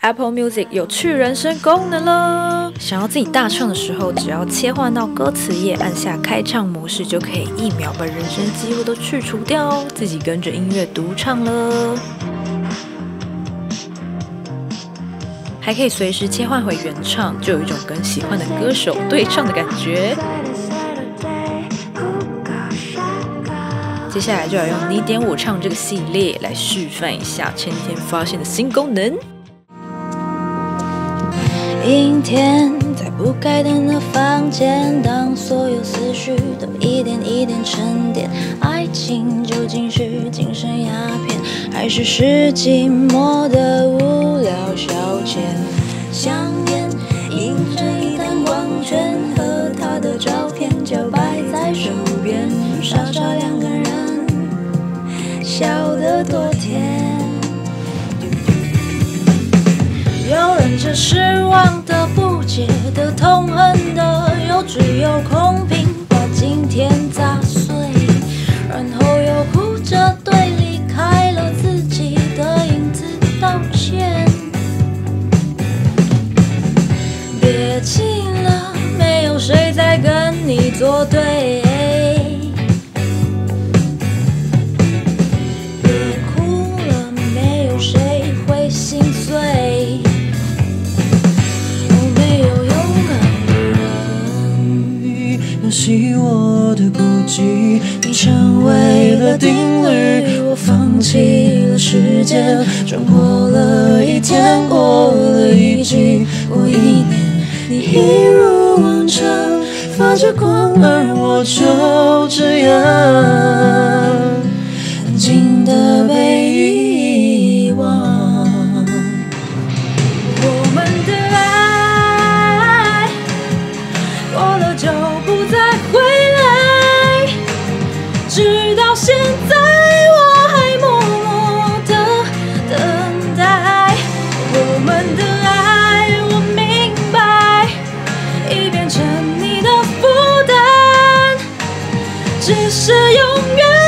Apple Music 有去人声功能了，想要自己大唱的时候，只要切换到歌词页，按下开唱模式，就可以1秒把人声几乎都去除掉哦，自己跟着音乐独唱了。还可以随时切换回原唱，就有一种跟喜欢的歌手对唱的感觉。接下来就要用你点我唱这个系列来示范一下前几天发现的新功能。 阴天，在不该灯的房间，当所有思绪都一点一点沉淀，爱情究竟是精神鸦片，还是寂寞的无聊消遣？香烟映着一滩光圈，和他的照片就摆在手边，傻傻2个人，笑得多甜。有人这失望的、不解的、痛恨的，又只有空瓶把今天砸碎，然后又哭着对离开了自己的影子道歉。别气了，没有谁在跟你作对。别哭了，没有谁会心碎。 游戏我的孤寂，你成为了定律，我放弃了时间，转过了一天，过了一季，过1年，你一如往常发着光，而我就这样安静地被遗忘。 我们的爱过了就不再回来，直到现在我还默默地等待。我们的爱我明白，已变成你的负担，只是永远